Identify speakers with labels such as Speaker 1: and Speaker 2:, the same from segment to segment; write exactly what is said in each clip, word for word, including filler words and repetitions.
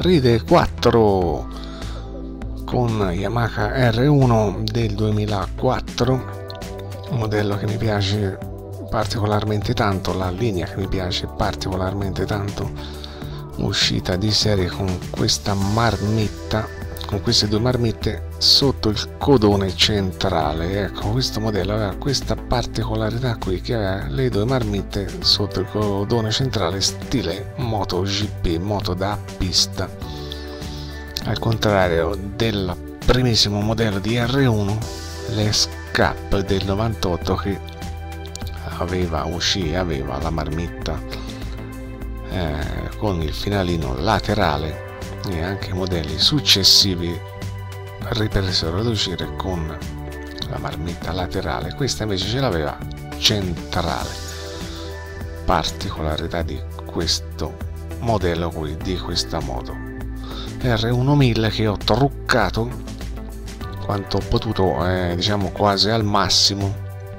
Speaker 1: Ride quattro con Yamaha R uno del duemilaquattro, un modello che mi piace particolarmente tanto, la linea che mi piace particolarmente tanto, uscita di serie con questa marmitta, con queste due marmitte sotto il codone centrale. Ecco, questo modello aveva questa particolarità qui, che aveva le due marmitte sotto il codone centrale, stile MotoGP, moto da pista, al contrario del primissimo modello di R uno, le Scap del novantotto, che aveva uscì aveva la marmitta eh, con il finalino laterale, e anche i modelli successivi ripresero ad uscire con la marmitta laterale. Questa invece ce l'aveva centrale, particolarità di questo modello qui, di questa moto R uno mille, che ho truccato quanto ho potuto, eh, diciamo quasi al massimo,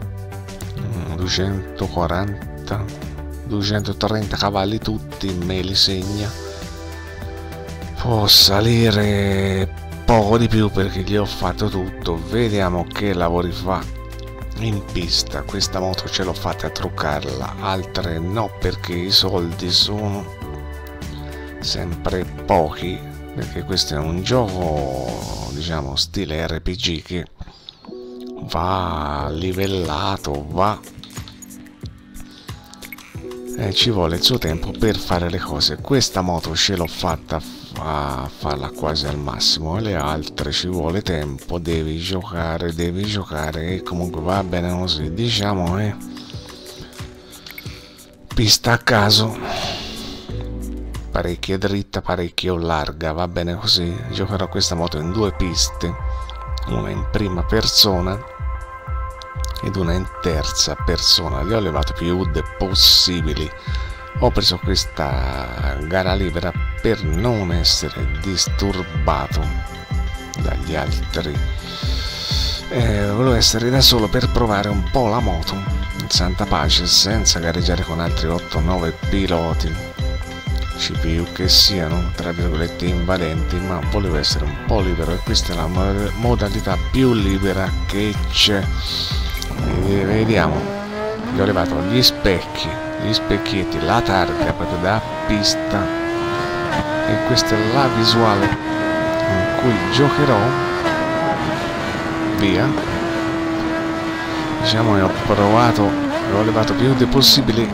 Speaker 1: duecentoquaranta duecentotrenta cavalli tutti, me li segna. Può salire poco di più perché gli ho fatto tutto. Vediamo che lavori fa in pista. Questa moto ce l'ho fatta a truccarla, altre no, perché i soldi sono sempre pochi, perché questo è un gioco, diciamo, stile R P G, che va livellato, va e ci vuole il suo tempo per fare le cose. Questa moto ce l'ho fatta a farla quasi al massimo, e le altre ci vuole tempo, devi giocare, devi giocare, e comunque va bene così, diciamo. Eh. Pista a caso, parecchio dritta, parecchio larga, va bene così. Giocherò questa moto in due piste, una in prima persona ed una in terza persona. Gli ho levato più U D possibili. Ho preso questa gara libera per non essere disturbato dagli altri. Eh, volevo essere da solo per provare un po' la moto in santa pace, senza gareggiare con altri otto nove piloti, C P U che siano tra virgolette invadenti, ma volevo essere un po' libero, e questa è la modalità più libera che c'è. Vediamo, gli ho levato gli specchi, gli specchietti, la targa proprio da pista, e questa è la visuale in cui giocherò. Via, diciamo, e ho provato, ho levato più dei possibili,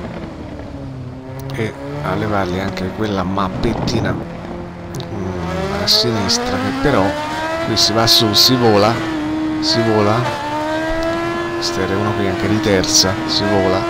Speaker 1: e a levargli anche quella mappettina mm, a sinistra, che però qui si va su, si vola, si vola. Questo era uno qui anche di terza, si vola,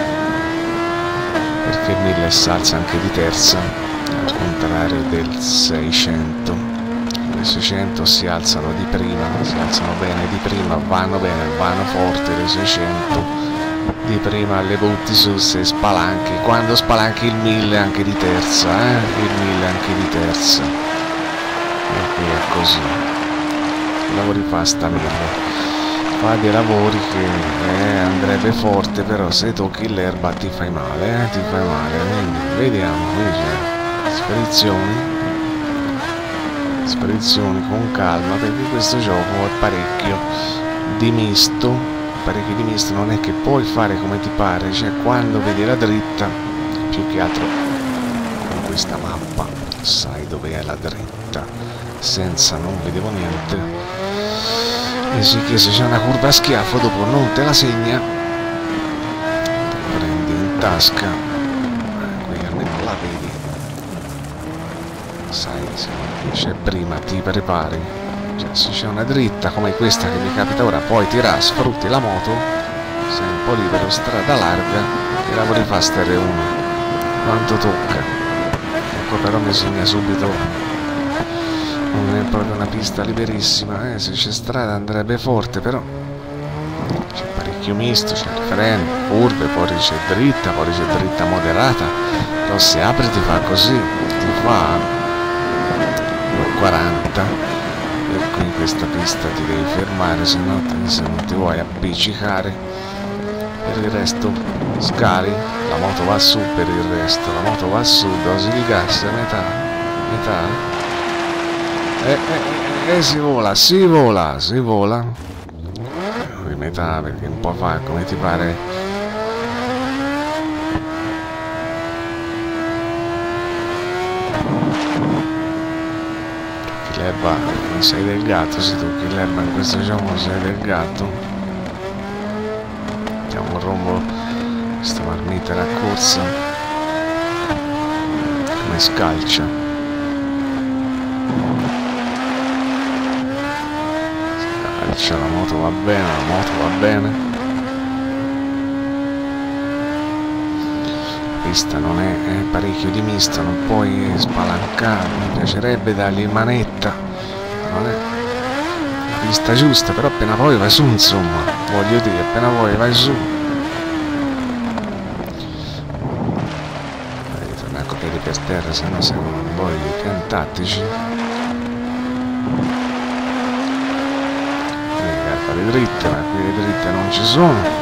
Speaker 1: perché il mille salsa anche di terza, al contrario del seicento. I seicento si alzano di prima, si alzano bene di prima, vanno bene, vanno forte. Le seicento di prima le butti su, se spalanchi, quando spalanchi il mille anche di terza, eh? il mille anche di terza, e qui è così. Lavori fa sta mille, fa dei lavori che eh, andrebbe forte, però se tocchi l'erba ti fai male, eh, ti fai male. Quindi vediamo, qui c'è spedizioni, spedizioni con calma, perché questo gioco è parecchio di misto, parecchio di misto, non è che puoi fare come ti pare, cioè quando vedi la dritta, più che altro con questa mappa sai dove è la dritta, senza non vedevo niente. E sì, che se c'è una curva a schiaffo dopo non te la segna, te la prendi in tasca, qui almeno la vedi, sai, se c'è prima ti prepari, cioè se c'è una dritta come questa che mi capita ora, poi tira, sfrutti la moto, sei un po' libero, strada larga, e lavori fast R uno quanto tocca. Ecco, però mi segna subito. Non è proprio una pista liberissima, eh? Se c'è strada andrebbe forte, però c'è parecchio misto, c'è il freno, curve, poi c'è dritta, poi c'è dritta moderata, però se apri ti fa così, ti fa quaranta, per cui in questa pista ti devi fermare, se no se non ti vuoi appiccicare. Per il resto scali, la moto va su, per il resto la moto va su, dosi di gas a metà, metà. E eh, eh, eh, si vola, si vola, si vola. Di metà perché un po' fa come ti pare. L'erba, non sei del gatto, se tocchi l'erba in questo gioco sei del gatto. Mettiamo un rombo, questa marmita la corsa, come scalcia. Scalcia, la moto va bene, la moto va bene. Pista non è, è parecchio di misto, non puoi spalancare, mi piacerebbe dargli manetta, non è la pista giusta, però appena poi vai su, insomma, voglio dire, appena poi vai su. Torna a copiare per terra, se no siamo voi piani tattici. Le carpate dritte, ma qui le dritte non ci sono.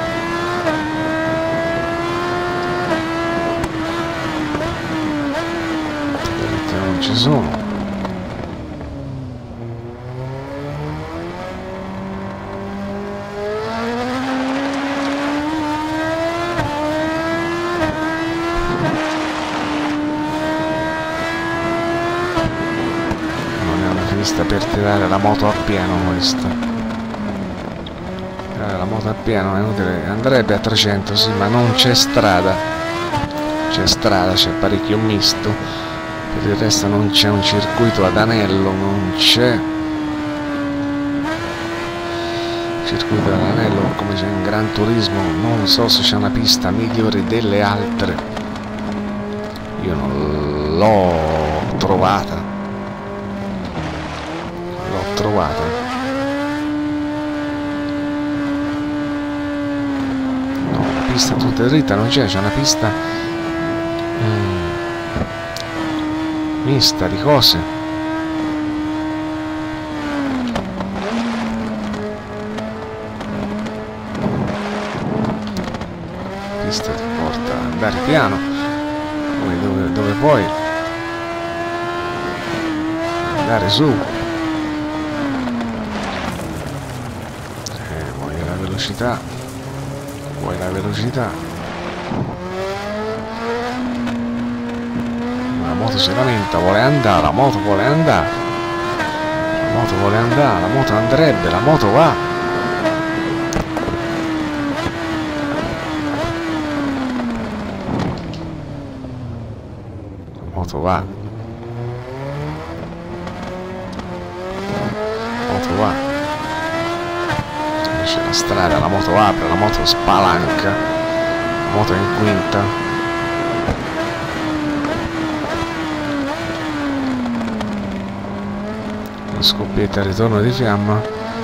Speaker 1: Ci sono. Non è una pista per tirare la moto a pieno questa. Tirare la moto a pieno è inutile, andrebbe a trecento sì, ma non c'è strada. C'è strada, c'è parecchio misto. Per il resto non c'è un circuito ad anello, non c'è circuito ad anello come c'è in Gran Turismo, non so se c'è una pista migliore delle altre, io non l'ho trovata, l'ho trovata. No, la pista tutta dritta non c'è, c'è una pista mm. mista di cose. Pista ti porta ad andare piano, poi dove, dove puoi andare su. Eh, vuoi la velocità, vuoi la velocità. La moto si lamenta, vuole andare, la moto vuole andare, la moto vuole andare, la moto andrebbe, la moto va. La moto va. La moto va. Esce la strada, la moto apre, la moto spalanca, la moto è in quinta. Scoppietta, ritorno di fiamma,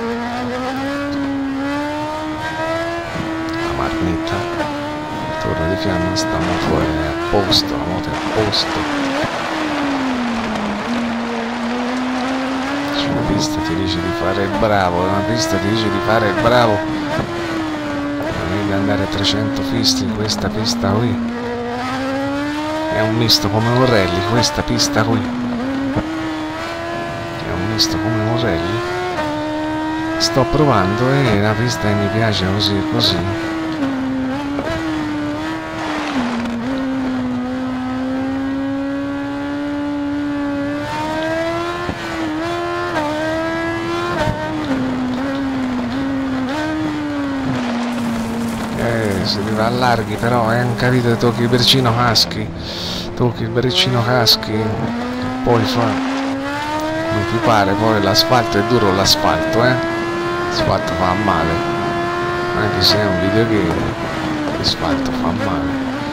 Speaker 1: la marmita, ritorno di fiamma, sta moto è a posto, la moto è a posto. C'è una pista ti dice di fare il bravo, una pista ti dice di fare il bravo, non devi andare a trecento fisti, questa pista qui è un misto come un rally, questa pista qui come Morelli. Sto provando e la pista mi piace così e così. Eh, si va a larghi, però eh, capito, tocchi il braccino caschi, tocchi il braccino caschi e poi fa non ti pare, poi l'asfalto è duro, l'asfalto, eh? L'asfalto fa male, anche se è un videogame, l'asfalto fa male.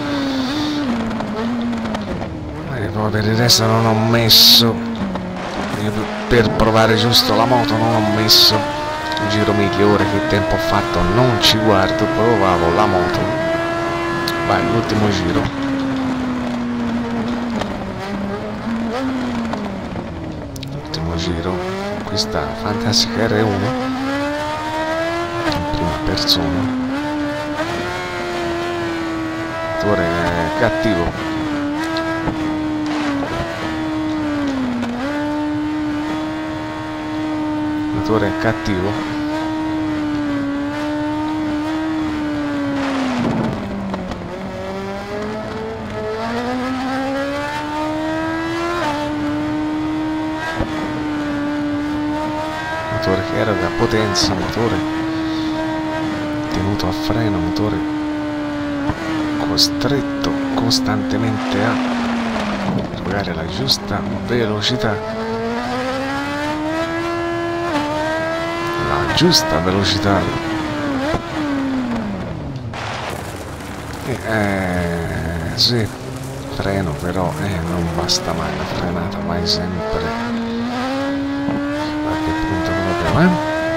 Speaker 1: E poi per il resto non ho messo, per provare giusto la moto non ho messo il giro migliore, che tempo ho fatto, non ci guardo, provavo la moto. Vai, l'ultimo giro. Giro, questa fantastica R uno in prima persona, attore cattivo, motore è cattivo. Motore che eroga potenza, motore tenuto a freno, motore costretto costantemente a erogare la giusta velocità, la giusta velocità. E, eh, sì, freno però eh, non basta mai, la frenata mai sempre. Eh?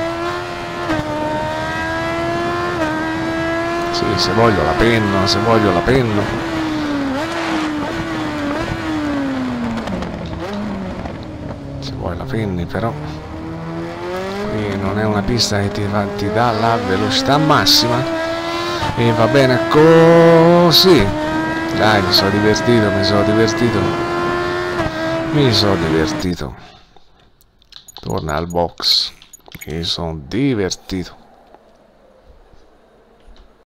Speaker 1: Sì, se voglio la penna, se voglio la penna. Se vuoi la penni, però qui non è una pista che ti, va, ti dà la velocità massima. E va bene così. Dai, mi sono divertito, mi sono divertito. Mi sono divertito. Torna al box. Mi sono divertito.